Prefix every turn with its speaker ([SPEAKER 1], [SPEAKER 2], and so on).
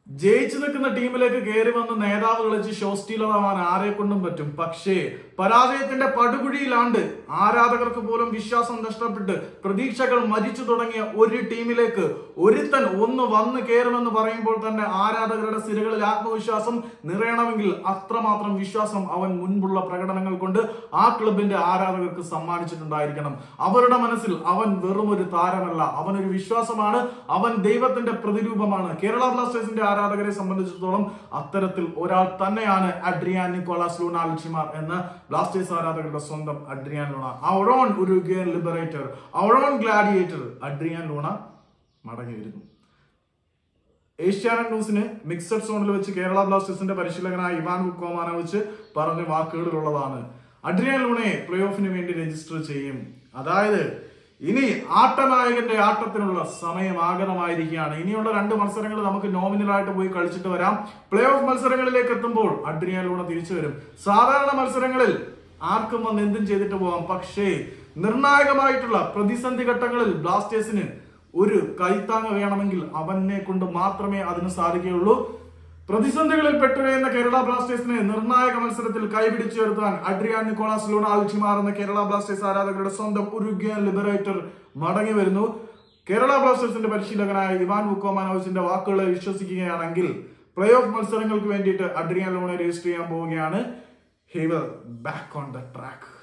[SPEAKER 1] ജയിച്ചു നിൽക്കുന്ന ടീമിലേക്ക് കയറി വന്ന് നേതാവ് കളിച്ച് ഷോ സ്റ്റീലർ ആവാൻ ആരെ കൊണ്ടും പറ്റും. പക്ഷേ പരാജയത്തിന്റെ പടുകുഴിയിലാണ്ട് ആരാധകർക്ക് പോലും വിശ്വാസം നഷ്ടപ്പെട്ട് പ്രതീക്ഷകൾ മരിച്ചു തുടങ്ങിയ ഒരു ടീമിലേക്ക് ഒരുത്തൻ ഒന്ന് വന്ന് കയറുമെന്ന് പറയുമ്പോൾ തന്നെ ആരാധകരുടെ സിരകളിൽ ആത്മവിശ്വാസം നിറയണമെങ്കിൽ അത്രമാത്രം വിശ്വാസം അവൻ മുൻപുള്ള പ്രകടനങ്ങൾ കൊണ്ട് ആ ക്ലബിന്റെ ആരാധകർക്ക് സമ്മാനിച്ചിട്ടുണ്ടായിരിക്കണം. അവരുടെ മനസ്സിൽ അവൻ വെറും ഒരു താരമല്ല, അവനൊരു വിശ്വാസമാണ്, അവൻ ദൈവത്തിന്റെ പ്രതിരൂപമാണ്. കേരള ബ്ലാസ്റ്റേഴ്സിന്റെ ആരാധകരെ സംബന്ധിച്ചിടത്തോളം അത്തരത്തിൽ ഒരാൾ തന്നെയാണ് അഡ്രിയാൻ നിക്കോളാസ് ലൂണ അൽഷിമാർ എന്ന ബ്ലാസ്റ്റേഴ്സ് ആരാധകരുടെ സ്വന്തം Adrian Luna. Our own Uruguayan liberator, our own gladiator Adrian Luna മടങ്ങി വരുന്നു. ഏഷ്യാനെറ്റ് ന്യൂസിന് മിക്സഡ് സോണിൽ വെച്ച് കേരള ബ്ലാസ്റ്റേഴ്സിന്റെ പരിശീലകനായ ഇവാൻ വുക്കോമാനോവിച്ച് പറഞ്ഞ വാക്കുകളിലുള്ളതാണ്. അഡ്രിയാൻ ലൂണയെ പ്ലേ ഓഫിന് വേണ്ടി രജിസ്റ്റർ ചെയ്യും. അതായത് ഇനി ആട്ടനായകന്റെ ആട്ടത്തിനുള്ള സമയം ആഗതമായിരിക്കുകയാണ്. ഇനിയുള്ള 2 മത്സരങ്ങൾ നമുക്ക് നോമിനലായിട്ട് പോയി കളിച്ചിട്ട് വരാം. പ്ലേ ഓഫ് മത്സരങ്ങളിലേക്ക് എത്തുമ്പോൾ അഡ്രിയാൻ ലൂണ തിരിച്ചു വരും. സാധാരണ മത്സരങ്ങളിൽ ആർക്കും വന്ന് എന്തും ചെയ്തിട്ട് പോവാം. പക്ഷേ നിർണായകമായിട്ടുള്ള പ്രതിസന്ധി ഘട്ടങ്ങളിൽ ബ്ലാസ്റ്റേഴ്സിന് ഒരു കൈത്താങ്ങ് വേണമെങ്കിൽ അവനെ കൊണ്ട് മാത്രമേ അതിന് സാധിക്കുകയുള്ളൂ. പ്രതിസന്ധികളിൽ പെട്ടുകയെന്ന കേരള ബ്ലാസ്റ്റേഴ്സിനെ നിർണായക മത്സരത്തിൽ കൈപിടിച്ചുയർത്താൻ അഡ്രിയാൻ നിക്കോളാസ് ലൂണ അൽഷിമാർ എന്ന കേരള ബ്ലാസ്റ്റേഴ്സ് ആരാധകരുടെ സ്വന്തം ഉറുഗ്വേൻ ലിബറേറ്റർ മടങ്ങി വരുന്നു. കേരള ബ്ലാസ്റ്റേഴ്സിന്റെ പരിശീലകനായ ഇവാൻ വുക്കോമാനോവിച്ചിന്റെ വാക്കുകളെ വിശ്വസിക്കുകയാണെങ്കിൽ പ്ലേ ഓഫ് മത്സരങ്ങൾക്ക് വേണ്ടിയിട്ട് അഡ്രിയാൻ ലൂണയെ രജിസ്റ്റർ ചെയ്യാൻ പോവുകയാണ്. He will back on the track.